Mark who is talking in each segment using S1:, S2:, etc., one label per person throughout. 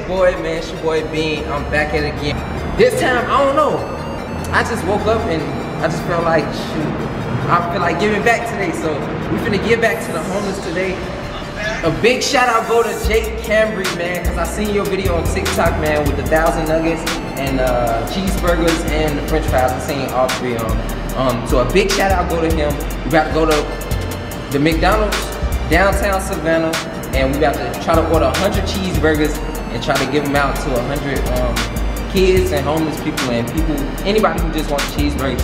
S1: boy, man. It's your boy Bean. I'm back at it again. This time, I don't know. I just woke up and I just felt like, shoot, I feel like giving back today. So we finna give back to the homeless today. A big shout out go to Jake Cambry, man, because I seen your video on TikTok, man, with the 1,000 nuggets and cheeseburgers and the french fries. I seen all three of them. So a big shout out go to him. We got to go to the McDonald's downtown Savannah, and we got to try to order 100 cheeseburgers and try to give them out to 100 kids and homeless people and people, anybody who just wants cheeseburgers.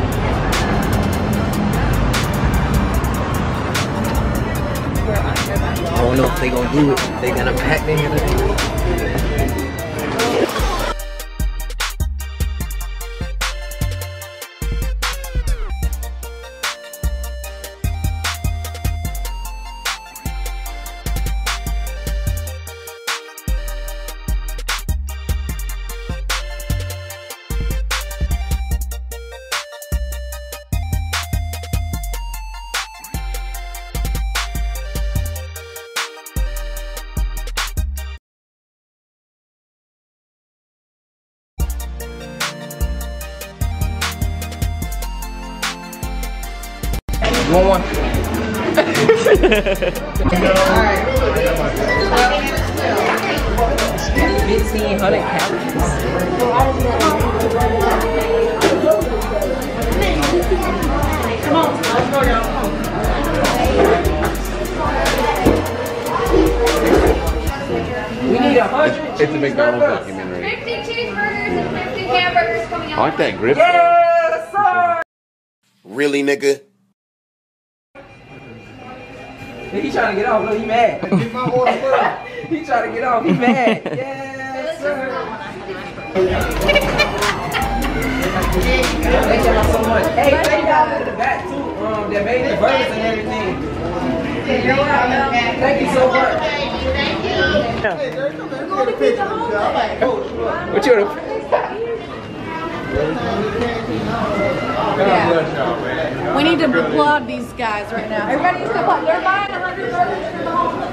S1: I don't know if they gonna do it. They gonna pack them in it. You want one? Alright. 1,500 calories. Come on, let's go down. We need 100.
S2: It's a McDonald's documentary.
S3: 50 cheeseburgers and 50 hamburgers coming out.
S2: I like that grip.
S1: Yes, sir.
S4: Really, nigga?
S1: He trying to get off. Look, he mad. Get my order first. He trying to get off. He mad. Yes, sir. Thank y'all so much. Hey, thank y'all in the back too. That made the burgers and everything. Thank you so much.
S3: Thank you.
S1: What you want?
S5: We need to applaud these guys right now. Everybody needs to applaud. They're buying 100 burgers for the homeless.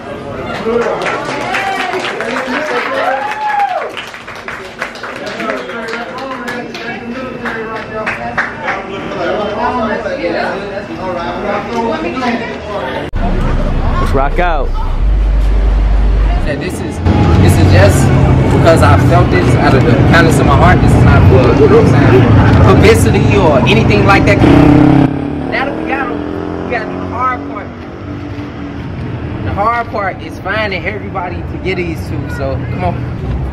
S1: Let's rock out. Yeah, this is just because I felt this out of the kindness of my heart. This is not for, you know what I'm saying, publicity or anything like that. Now that we got them, we got to do the hard part. The hard part is finding everybody to get these to. So come on.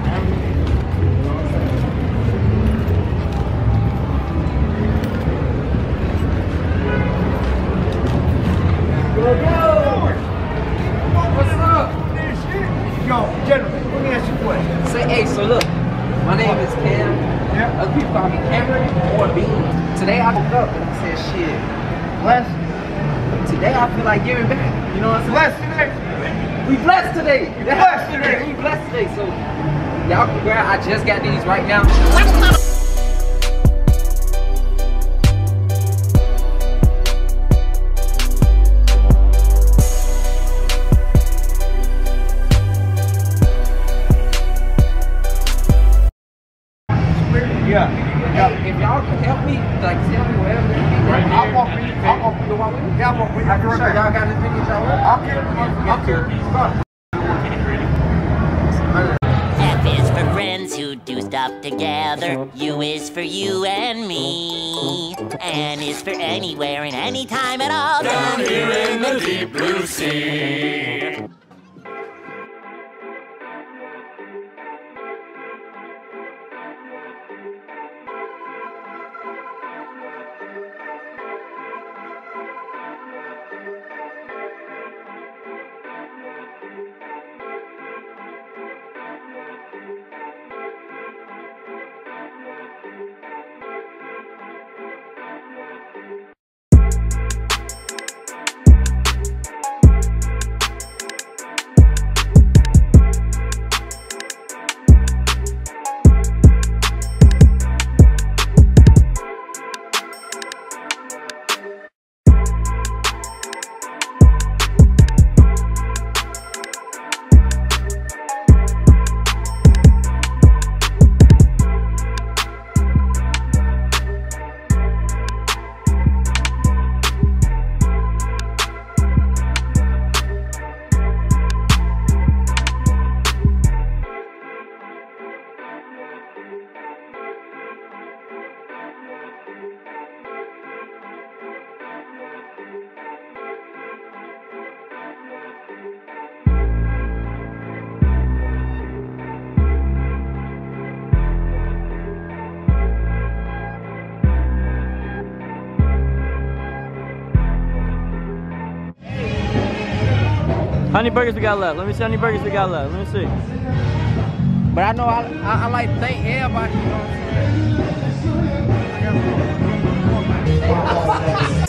S1: Hey, so look, my name is Cam. Yeah. Other people call me Cameron or Bean. Today I woke up and I said, shit, blessed. Today I feel like giving back. You know what I'm saying? Blessed today. We blessed today. We blessed today. We blessed today. So y'all can grab. I just got these right now. Yeah. Hey, if y'all can help me, like tell me whatever. I'll walk with you. I'll walk with you. Yeah, I'll walk with you. I'm sure y'all got this video y'all want. I'll carry it.
S6: F is for friends who do stuff together. U is for you and me. N is for anywhere and anytime at all. Down here in the deep blue sea.
S2: How many burgers we got left? Let me see how many burgers we got left. Let me see.
S1: But I know I like to thank everybody, you know what I'm saying?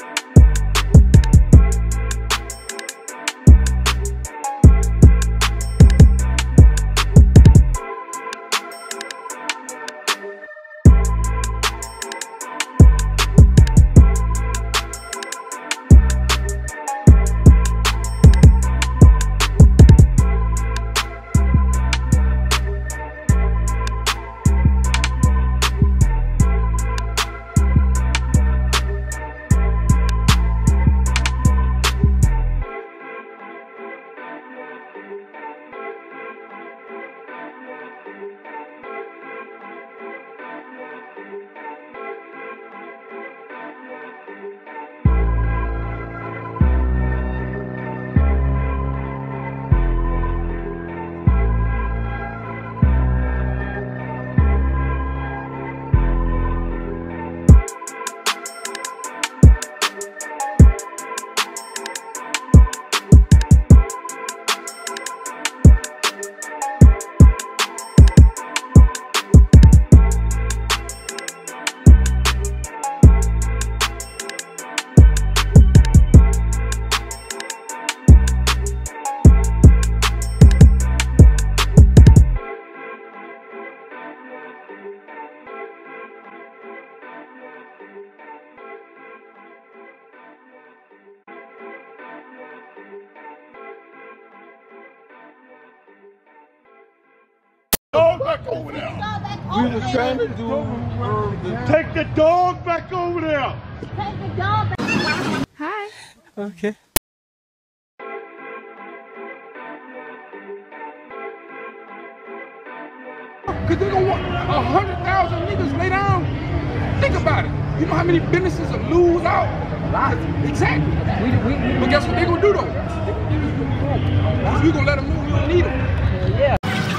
S7: Dog back over there. We were trying to do. Take the dog back over there.
S3: Take the dog back.
S5: Hi.
S2: Okay.
S7: Cause they gonna want 100,000 niggas lay down. Think about it. You know how many businesses will lose out? A lot. Exactly. But guess what they gonna do though? We gonna let them know we don't need them.
S1: Yeah.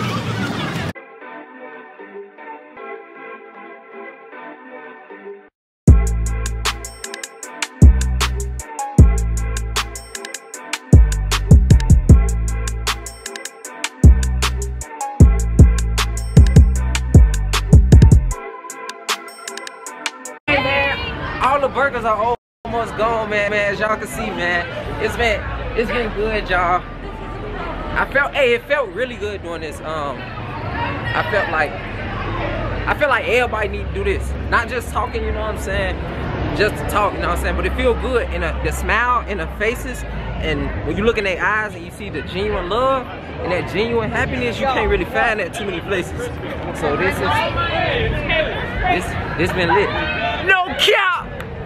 S1: All the burgers are almost gone, man. As y'all can see, man, it's been good, y'all. It felt really good doing this. I felt like everybody need to do this. Not just talking, you know what I'm saying? Just to talk, you know what I'm saying? But it feel good in the smile in the faces, and when you look in their eyes and you see the genuine love and that genuine happiness, you can't really find that too many places. So this been lit. No cap!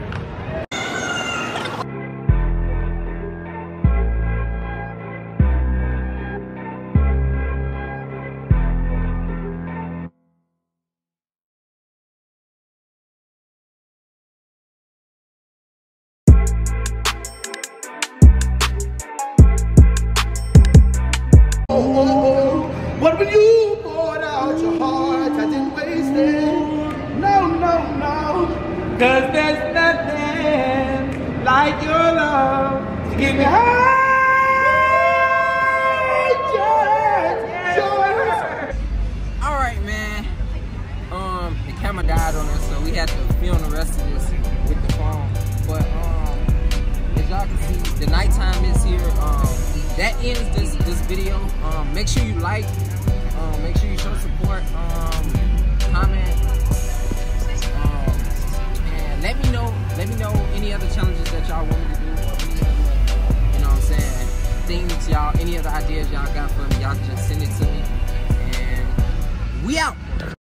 S7: But when you poured out your heart, I didn't waste it. No, no, no. Cause there's nothing like your love to get me high.
S1: Alright, man. The camera died on us, so we had to film the rest of this with the phone. But as y'all can see, the nighttime is here. That ends this video. Make sure you like, make sure you show support, comment, and let me know any other challenges that y'all want me to do, or any other, you know what I'm saying, things y'all, any other ideas y'all got for me, y'all just send it to me, and we out.